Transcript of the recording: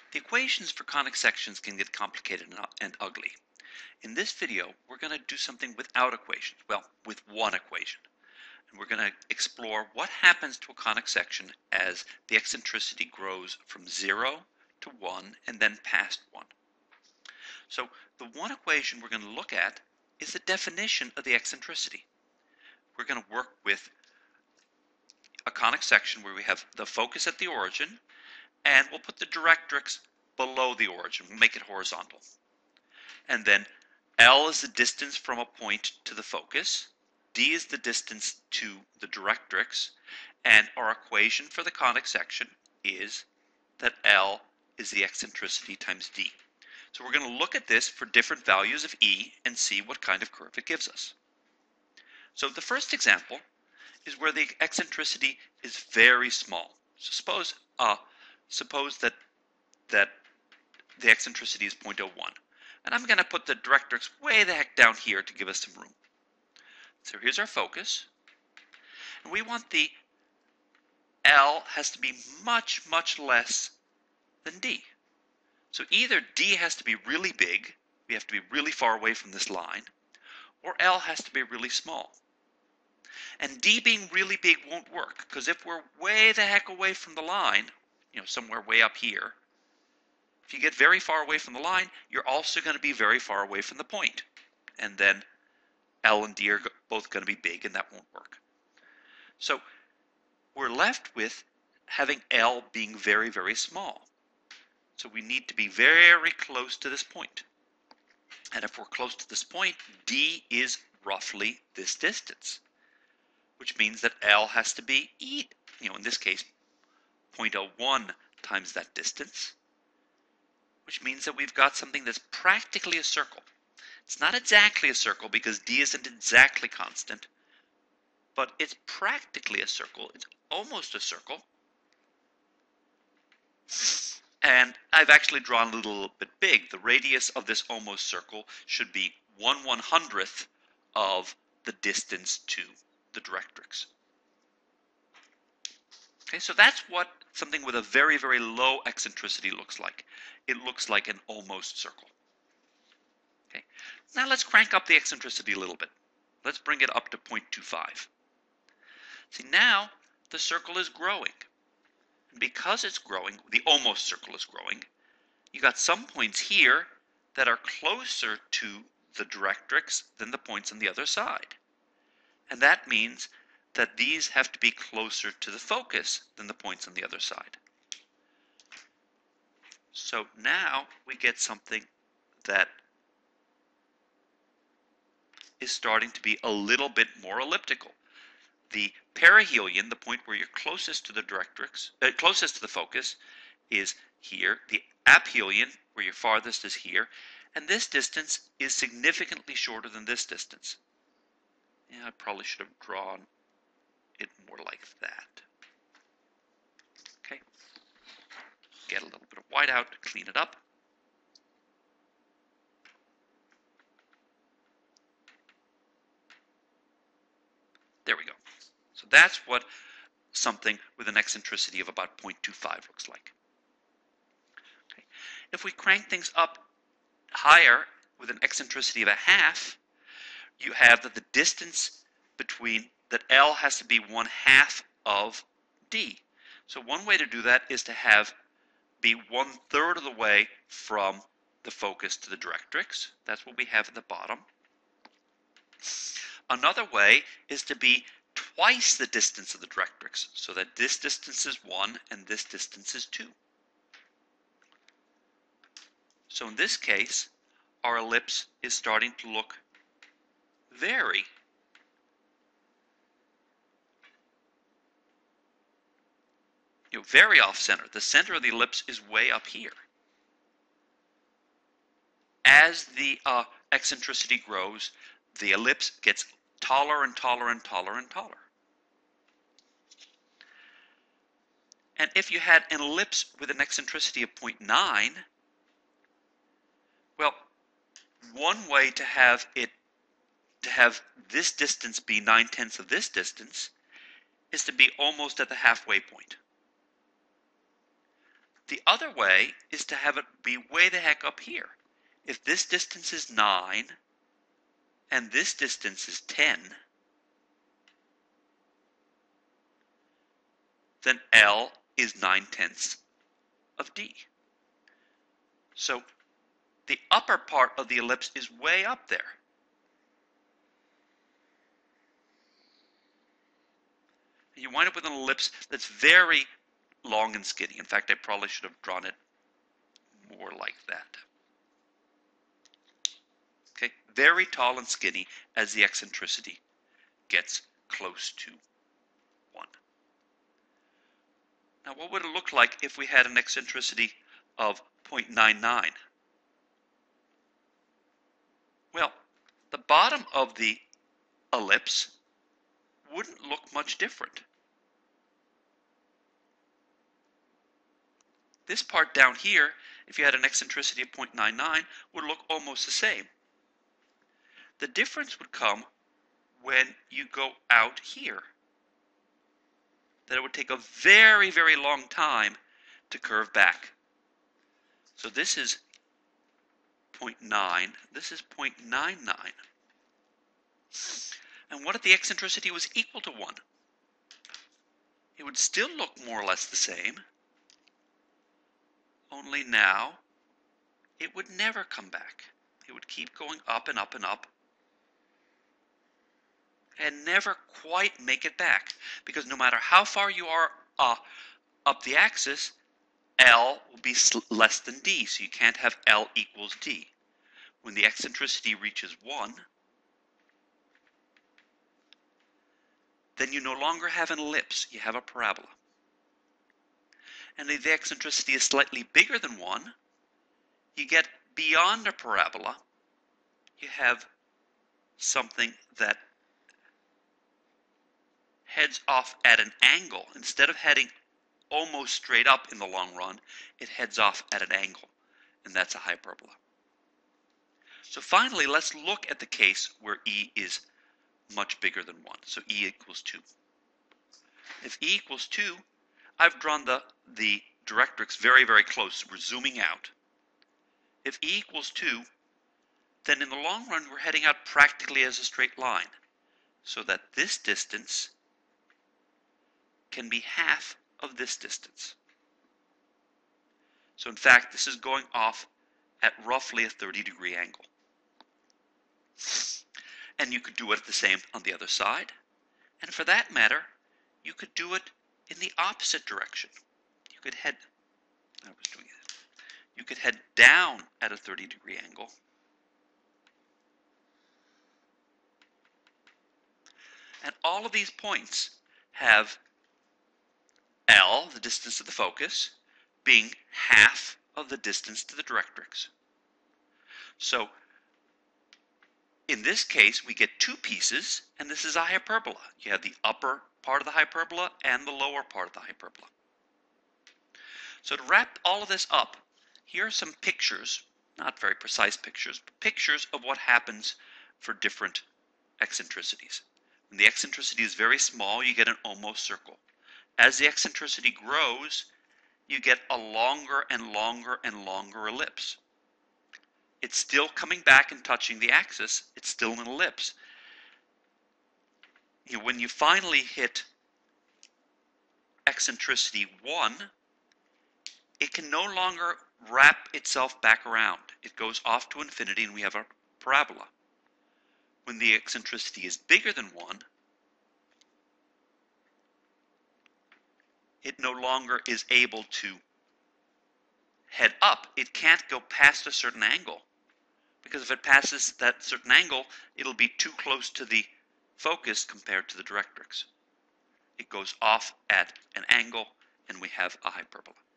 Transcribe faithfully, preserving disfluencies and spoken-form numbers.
The equations for conic sections can get complicated and ugly. In this video, we're going to do something without equations, well, with one equation. And we're going to explore what happens to a conic section as the eccentricity grows from zero to one and then past one. So the one equation we're going to look at is the definition of the eccentricity. We're going to work with a conic section where we have the focus at the origin, and we'll put the directrix below the origin. We'll make it horizontal. And then L is the distance from a point to the focus, D is the distance to the directrix, and our equation for the conic section is that L is the eccentricity times D. So we're going to look at this for different values of E and see what kind of curve it gives us. So the first example is where the eccentricity is very small. So suppose uh, suppose that that the eccentricity is zero point zero one. And I'm going to put the directrix way the heck down here to give us some room. So here's our focus. And we want the L has to be much, much less than D. So either D has to be really big, we have to be really far away from this line, or L has to be really small. And D being really big won't work, because if we're way the heck away from the line, you know, somewhere way up here, if you get very far away from the line, you're also going to be very far away from the point. And then L and D are both going to be big, and that won't work. So we're left with having L being very, very small. So we need to be very close to this point. And if we're close to this point, D is roughly this distance, which means that L has to be, E, you know, in this case, zero point zero one times that distance, which means that we've got something that's practically a circle. It's not exactly a circle because D isn't exactly constant, but it's practically a circle. It's almost a circle. And I've actually drawn a little bit big. The radius of this almost circle should be one one hundredth of the distance to the directrix. Okay, so that's what something with a very, very low eccentricity looks like. It looks like an almost circle. Okay, now let's crank up the eccentricity a little bit. Let's bring it up to zero point two five. See, now the circle is growing. And because it's growing, the almost circle is growing, you got some points here that are closer to the directrix than the points on the other side. And that means that these have to be closer to the focus than the points on the other side. So now we get something that is starting to be a little bit more elliptical. The perihelion, the point where you're closest to the directrix, uh, closest to the focus, is here. The aphelion, where you're farthest, is here. And this distance is significantly shorter than this distance. Yeah, I probably should have drawn it more like that. Okay. Get a little bit of white out to clean it up. There we go. So that's what something with an eccentricity of about zero point two five looks like. Okay. If we crank things up higher with an eccentricity of a half, you have that the distance between that L has to be one half of D. So one way to do that is to have be one third of the way from the focus to the directrix. That's what we have at the bottom. Another way is to be twice the distance of the directrix, so that this distance is one and this distance is two. So in this case, our ellipse is starting to look very you know, very off-center. The center of the ellipse is way up here. As the uh, eccentricity grows, the ellipse gets taller and taller and taller and taller. And if you had an ellipse with an eccentricity of zero point nine, well, one way to have it to have this distance be nine tenths of this distance is to be almost at the halfway point. The other way is to have it be way the heck up here. If this distance is nine and this distance is ten, then L is nine tenths of D. So the upper part of the ellipse is way up there. And you wind up with an ellipse that's very long and skinny. In fact, I probably should have drawn it more like that. Okay, very tall and skinny as the eccentricity gets close to one. Now, what would it look like if we had an eccentricity of zero point nine nine? Well, the bottom of the ellipse wouldn't look much different. This part down here, if you had an eccentricity of zero point nine nine, would look almost the same. The difference would come when you go out here. That it would take a very, very long time to curve back. So this is zero point nine, this is zero point nine nine. And what if the eccentricity was equal to one? It would still look more or less the same, only now it would never come back. It would keep going up and up and up and never quite make it back, because no matter how far you are uh, up the axis, L will be less than D, so you can't have L equals D. When the eccentricity reaches one, then you no longer have an ellipse, you have a parabola. And if the eccentricity is slightly bigger than one, you get beyond a parabola, you have something that heads off at an angle. Instead of heading almost straight up in the long run, it heads off at an angle, and that's a hyperbola. So finally, let's look at the case where E is much bigger than one. So E equals two. If E equals two, I've drawn the, the directrix very, very close. We're zooming out. If E equals two, then in the long run, we're heading out practically as a straight line, so that this distance can be half of this distance. So in fact, this is going off at roughly a thirty degree angle. And you could do it the same on the other side. And for that matter, you could do it in the opposite direction. You could head, I was doing it. You could head down at a thirty degree angle. And all of these points have L, the distance to the focus, being half of the distance to the directrix. So in this case, we get two pieces, and this is a hyperbola. You have the upper part of the hyperbola and the lower part of the hyperbola. So to wrap all of this up, here are some pictures, not very precise pictures, but pictures of what happens for different eccentricities. When the eccentricity is very small, you get an almost circle. As the eccentricity grows, you get a longer and longer and longer ellipse. It's still coming back and touching the axis. It's still an ellipse. You know, when you finally hit eccentricity one, it can no longer wrap itself back around. It goes off to infinity and we have a parabola. When the eccentricity is bigger than one, it no longer is able to head up. It can't go past a certain angle, because if it passes that certain angle, it'll be too close to the focus compared to the directrix. It goes off at an angle, and we have a hyperbola.